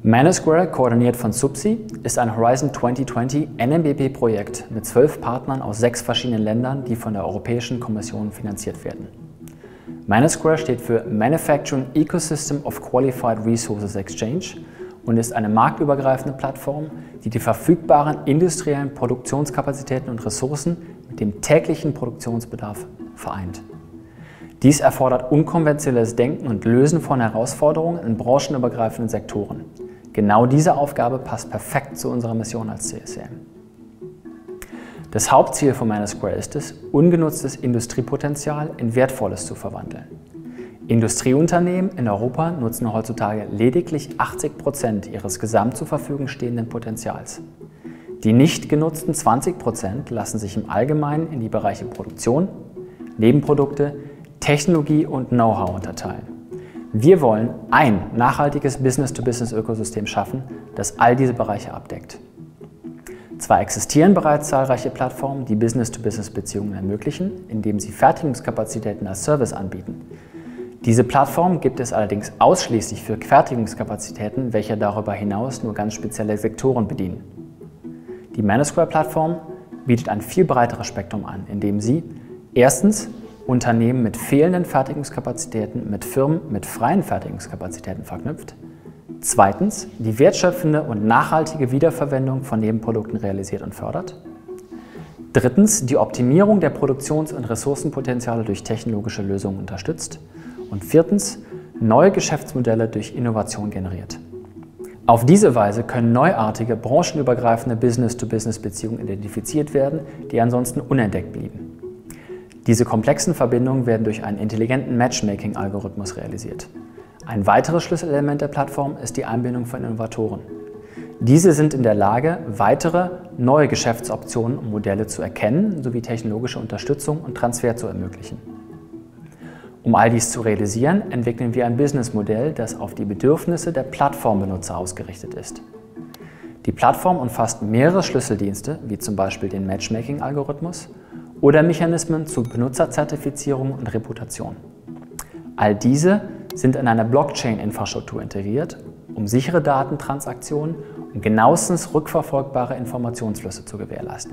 Manosquare, koordiniert von SUPSI, ist ein Horizon 2020 NMBP-Projekt mit 12 Partnern aus 6 verschiedenen Ländern, die von der Europäischen Kommission finanziert werden. Manosquare steht für Manufacturing Ecosystem of Qualified Resources Exchange und ist eine marktübergreifende Plattform, die die verfügbaren industriellen Produktionskapazitäten und Ressourcen mit dem täglichen Produktionsbedarf vereint. Dies erfordert unkonventionelles Denken und Lösen von Herausforderungen in branchenübergreifenden Sektoren. Genau diese Aufgabe passt perfekt zu unserer Mission als CSCM. Das Hauptziel von Manosquare ist es, ungenutztes Industriepotenzial in Wertvolles zu verwandeln. Industrieunternehmen in Europa nutzen heutzutage lediglich 80% ihres gesamt zur Verfügung stehenden Potenzials. Die nicht genutzten 20% lassen sich im Allgemeinen in die Bereiche Produktion, Nebenprodukte, Technologie und Know-how unterteilen. Wir wollen ein nachhaltiges Business-to-Business-Ökosystem schaffen, das all diese Bereiche abdeckt. Zwar existieren bereits zahlreiche Plattformen, die Business-to-Business-Beziehungen ermöglichen, indem sie Fertigungskapazitäten als Service anbieten. Diese Plattform gibt es allerdings ausschließlich für Fertigungskapazitäten, welche darüber hinaus nur ganz spezielle Sektoren bedienen. Die Manosquare-Plattform bietet ein viel breiteres Spektrum an, indem sie erstens Unternehmen mit fehlenden Fertigungskapazitäten mit Firmen mit freien Fertigungskapazitäten verknüpft. Zweitens, die wertschöpfende und nachhaltige Wiederverwendung von Nebenprodukten realisiert und fördert. Drittens, die Optimierung der Produktions- und Ressourcenpotenziale durch technologische Lösungen unterstützt. Und viertens, neue Geschäftsmodelle durch Innovation generiert. Auf diese Weise können neuartige, branchenübergreifende Business-to-Business-Beziehungen identifiziert werden, die ansonsten unentdeckt blieben. Diese komplexen Verbindungen werden durch einen intelligenten Matchmaking-Algorithmus realisiert. Ein weiteres Schlüsselelement der Plattform ist die Einbindung von Innovatoren. Diese sind in der Lage, weitere neue Geschäftsoptionen und Modelle zu erkennen, sowie technologische Unterstützung und Transfer zu ermöglichen. Um all dies zu realisieren, entwickeln wir ein Businessmodell, das auf die Bedürfnisse der Plattformbenutzer ausgerichtet ist. Die Plattform umfasst mehrere Schlüsseldienste, wie zum Beispiel den Matchmaking-Algorithmus oder Mechanismen zur Benutzerzertifizierung und Reputation. All diese sind in einer Blockchain-Infrastruktur integriert, um sichere Datentransaktionen und genauestens rückverfolgbare Informationsflüsse zu gewährleisten.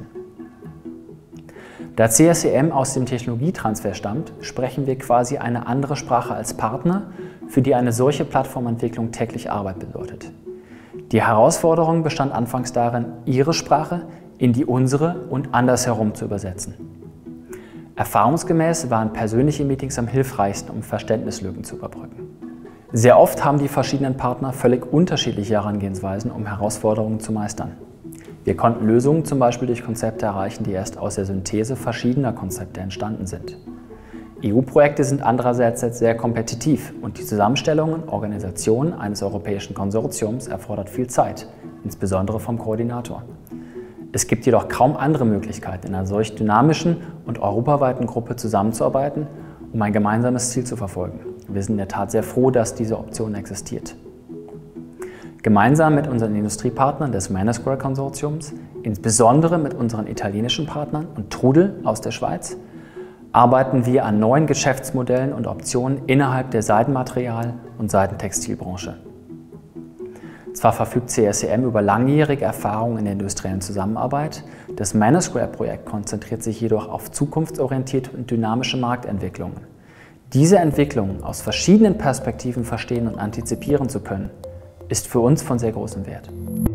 Da CSCM aus dem Technologietransfer stammt, sprechen wir quasi eine andere Sprache als Partner, für die eine solche Plattformentwicklung täglich Arbeit bedeutet. Die Herausforderung bestand anfangs darin, ihre Sprache in die unsere und andersherum zu übersetzen. Erfahrungsgemäß waren persönliche Meetings am hilfreichsten, um Verständnislücken zu überbrücken. Sehr oft haben die verschiedenen Partner völlig unterschiedliche Herangehensweisen, um Herausforderungen zu meistern. Wir konnten Lösungen zum Beispiel durch Konzepte erreichen, die erst aus der Synthese verschiedener Konzepte entstanden sind. EU-Projekte sind andererseits sehr kompetitiv und die Zusammenstellung und Organisation eines europäischen Konsortiums erfordert viel Zeit, insbesondere vom Koordinator. Es gibt jedoch kaum andere Möglichkeiten, in einer solch dynamischen und europaweiten Gruppe zusammenzuarbeiten, um ein gemeinsames Ziel zu verfolgen. Wir sind in der Tat sehr froh, dass diese Option existiert. Gemeinsam mit unseren Industriepartnern des Manosquare-Konsortiums, insbesondere mit unseren italienischen Partnern und Trudel aus der Schweiz, arbeiten wir an neuen Geschäftsmodellen und Optionen innerhalb der Seidenmaterial- und Seidentextilbranche. Zwar verfügt CSCM über langjährige Erfahrung in der industriellen Zusammenarbeit, das Manosquare-Projekt konzentriert sich jedoch auf zukunftsorientierte und dynamische Marktentwicklungen. Diese Entwicklungen aus verschiedenen Perspektiven verstehen und antizipieren zu können, ist für uns von sehr großem Wert.